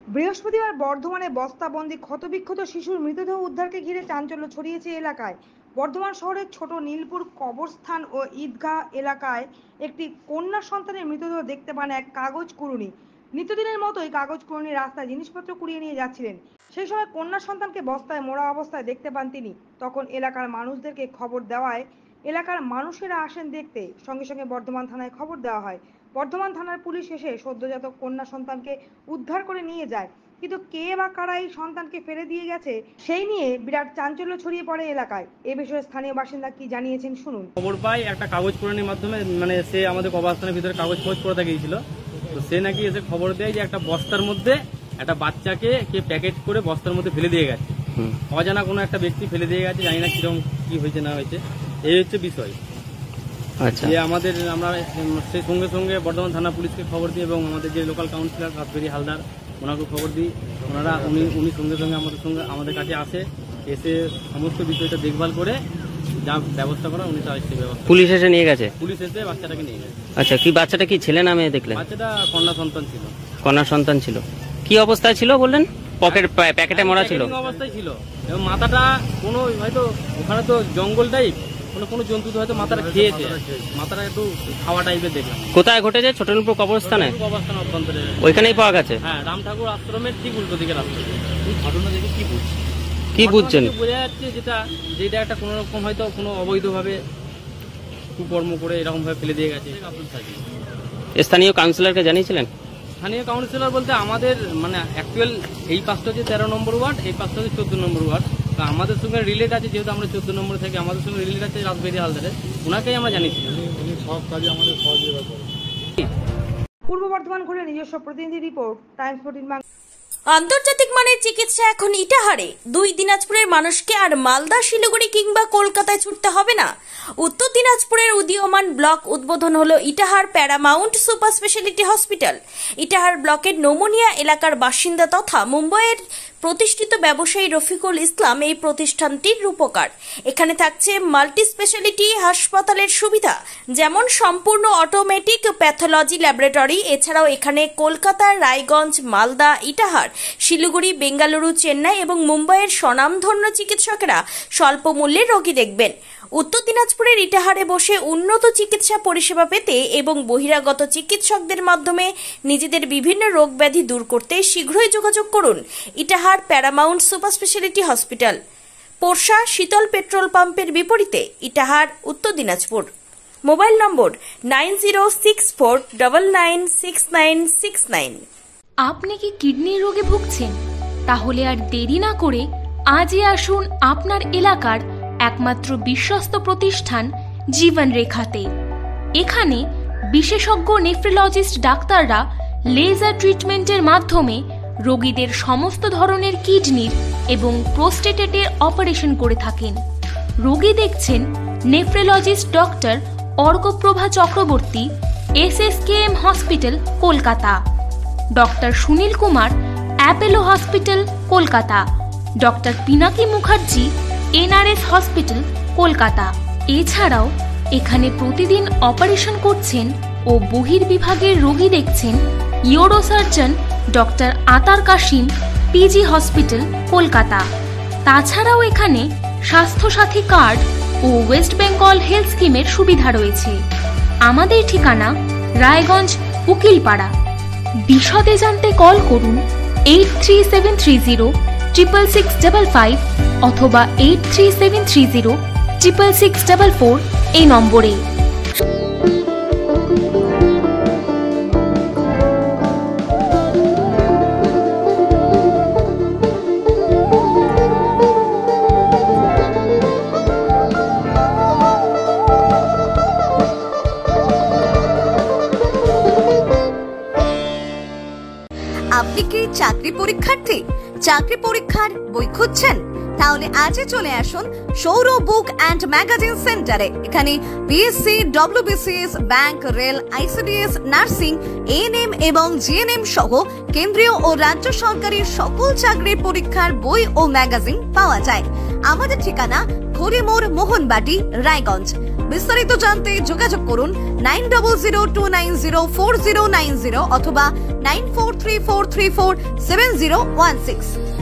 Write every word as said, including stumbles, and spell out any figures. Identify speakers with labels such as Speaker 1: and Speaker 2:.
Speaker 1: বৃহস্পতিবার বর্ধমানে বস্তাবন্দি ক্ষতবিক্ষত শিশুর মৃতদেহ উদ্ধারকে ঘিরে চাঞ্চল্য ছড়িয়েছে এলাকায়। বর্ধমান শহরের ছোট নীলপুর কবরস্থান ও ঈদগাহ এলাকায় একটি কন্যা সন্তানের মৃতদেহ দেখতে পান এক কাগজ কুড়ুনি। নিত্যদিনের মতোই কাগজ কুড়ুনি রাস্তায় জিনিসপত্র কুড়িয়ে নিয়ে যাচ্ছিলেন। সেই সময় কন্যা সন্তানকে বস্তায় মোড়া অবস্থায় দেখতে পান তিনি। তখন এলাকার মানুষদেরকে খবর দেওয়ায় এলাকার মানুষেরা আসেন দেখতে। সঙ্গে সঙ্গে বর্ধমান থানায় খবর দেওয়া হয়। বর্ধমান থানার পুলিশ এসে সদ্যজাত কন্যা সন্তানকে উদ্ধার করে নিয়ে যায়, কিন্তু কে বা কারা এই সন্তানকে ফেলে দিয়ে গেছে সেই নিয়ে বিরাট চাঞ্চল্য ছড়িয়ে পড়ে এলাকায়। এ বিষয়ে স্থানীয় বাসিন্দা কি জানিয়েছেন শুনুন।
Speaker 2: খবর পাই একটা কাগজ কুড়ানির মাধ্যমে, মানে সে আমাদের কবরস্থানের ভিতরে কাগজ খোঁজ করে গিয়েছিল। তো সে নাকি এসে খবর দেয় যে একটা বস্তার মধ্যে একটা বাচ্চাকে কে প্যাকেট করে বস্তার মধ্যে ফেলে দিয়ে গেছে। অজানা কোনো একটা ব্যক্তি ফেলে দিয়ে গেছে, জানি না কিরকম কি হয়েছে না হয়েছে, এই হচ্ছে বিষয়। আচ্ছা, যে আমাদের আমরা সেই সঙ্গে সঙ্গে বর্ধমান থানা পুলিশকে খবর দিই এবং আমাদের যে লোকাল কাউন্সিলর রাজবেরি হালদার ওনাকে খবর দিই। ওনারা উনি উনি সঙ্গে সঙ্গে আমাদের সঙ্গে আমাদের কাছে আসে, এসে সমস্ত বিষয়টা দেখভাল করে যা ব্যবস্থা করা উনি তার ব্যবস্থা।
Speaker 3: পুলিশ এসে নিয়ে গেছে?
Speaker 2: পুলিশ এসে বাচ্চাটাকে নিয়ে গেছে।
Speaker 3: আচ্ছা, কি বাচ্চাটা কি ছেলে না মেয়ে দেখলেন?
Speaker 2: বাচ্চাটা কন্যা সন্তান ছিল।
Speaker 3: কন্যা সন্তান ছিল। কি অবস্থায় ছিল বললেন? পকেট প্যাকেটে মোড়া ছিল
Speaker 2: অবস্থায় ছিল এবং মাথাটা কোনো হয়তো ওখানে তো জঙ্গল টাইপ, কোনো কোনো জন্তু হয়তো মাথাটা খেয়েছে, মাথাটা একটু খাওয়া টাইপের দেখলাম।
Speaker 3: কোথায় ঘটেছে? ছোট নীলপুর কবরস্থানে?
Speaker 2: কবরস্থান অভ্যন্তরে
Speaker 3: ওইখানেই পাওয়া গেছে।
Speaker 2: হ্যাঁ, রাম ঠাকুর আশ্রমের ঠিক উল্টো দিকে রাস্তা। ঘটনা দেখে কি বুঝছি
Speaker 3: কি বুঝছেন?
Speaker 2: বোঝা যাচ্ছে যেটা যেটা একটা কোনো রকম হয়তো কোনো অবৈধভাবে কুকর্ম করে এরকম ভাবে ফেলে দিয়ে গেছে।
Speaker 3: স্থানীয় কাউন্সিলরকে জানিয়েছিলেন?
Speaker 2: স্থানীয় কাউন্সিলর বলতে আমাদের মানে অ্যাকচুয়াল এই পাঁচটা হচ্ছে তেরো নম্বর ওয়ার্ড, এই পাঁচটা হচ্ছে চোদ্দ নম্বর ওয়ার্ড। তো আমাদের সঙ্গে রিলেট আছে, যেহেতু আমরা চোদ্দ নম্বরে থাকি, আমাদের সঙ্গে রিলেট আছে রাজবেরি হালদারের, ওনাকেই আমরা জানিয়েছি। উনি সব কাজে আমাদের সহযোগিতা করেন।
Speaker 1: পূর্ব বর্ধমান ঘুরে নিজস্ব প্রতিনিধি রিপোর্ট, টাইমস ফোরটিন বাংলা।
Speaker 4: আন্তর্জাতিক মানের চিকিৎসা এখন ইটাহারে। দুই দিনাজপুরের মানুষকে আর মালদা, শিলিগুড়ি কিংবা কলকাতায় ছুটতে হবে না। উত্তর দিনাজপুরের উদীয়মান ব্লক উদ্বোধন হলো Itahar paramount super speciality hospital. Itahar ব্লকের নোমনিয়া এলাকার বাসিন্দা তথা মুম্বাইয়ের প্রতিষ্ঠিত ব্যবসায়ী রফিকুল ইসলাম এই প্রতিষ্ঠানটির রূপকার। এখানে থাকছে মাল্টি স্পেশালিটি হাসপাতালের সুবিধা, যেমন সম্পূর্ণ অটোমেটিক প্যাথোলজি ল্যাবরেটরি। এছাড়াও এখানে কলকাতা, রায়গঞ্জ, মালদা, ইটাহার, শিলিগুড়ি, বেঙ্গালুরু, চেন্নাই এবং মুম্বাইয়ের স্বনামধন্য চিকিৎসকেরা স্বল্প মূল্যে রোগী দেখবেন। উত্তর দিনাজপুরের ইটাহারে বসে উন্নত চিকিৎসা পরিষেবা পেতে এবং বহিরাগত চিকিৎসকদের মাধ্যমে নিজেদের বিভিন্ন রোগ ব্যাধি দূর করতে শীঘ্রই যোগাযোগ করুন Itahar paramount super speciality hospital, Porsha Sheetal petrol পাম্পের বিপরীতে, Itahar, Uttar Dinajpur. Mobile number nine zero six four double nine six nine six nine.
Speaker 5: আপনি কি কিডনির রোগে ভুগছেন? তাহলে আর দেরি না করে আজই আসুন আপনার এলাকার একমাত্র বিশ্বস্ত প্রতিষ্ঠান জীবন রেখাতে। এখানে বিশেষজ্ঞ নেফ্রোলজিস্ট ডাক্তাররা লেজার ট্রিটমেন্টের মাধ্যমে রোগীদের সমস্ত ধরনের কিডনির এবং প্রোস্টেটের অপারেশন করে থাকেন। রোগী দেখছেন nephrologist doctor Arkaprabha Chakraborty, S S K M hospital, Kolkata. Doctor Sunil Kumar, Apollo hospital, Kolkata. Doctor Pinaki Mukherjee, N R S hospital, Kolkata. এছাড়াও এখানে প্রতিদিন অপারেশন করছেন ও বহির্বিভাগের রোগী দেখছেন ইউরোসার্জন ডক্টর আতার কাশিম, পিজি হসপিটাল, কলকাতা। তাছাড়াও এখানে স্বাস্থ্যসাথী কার্ড ও ওয়েস্ট বেঙ্গল হেলথ স্কিমের সুবিধা রয়েছে। আমাদের ঠিকানা রায়গঞ্জ, উকিলপাড়া। বিশদে জানতে কল করুন eight three seven three zero triple six double five অথবা eight three seven three zero triple six double four এই নম্বরে।
Speaker 6: আপনি কি চাকরি পরীক্ষার্থী? চাকরি পরীক্ষার বই খুঁজছেন? তাহলে আজই চলে আসুন সৌরভ বুক অ্যান্ড ম্যাগাজিন সেন্টারে। এখানে BSc, WBCS, bank, rail, ICDS, nursing, ANM এবং জিএনএম সহ কেন্দ্রীয় ও রাজ্য সরকারি সকল চাকরির পরীক্ষার বই ও ম্যাগাজিন পাওয়া যায়। আমাদের ঠিকানা ঘড়িমোড়, মোহনবাটি, রায়গঞ্জ। বিস্তারিত জানতে যোগাযোগ করুন nine double zero two nine zero four zero nine zero অথবা nine four three four three four seven zero one six.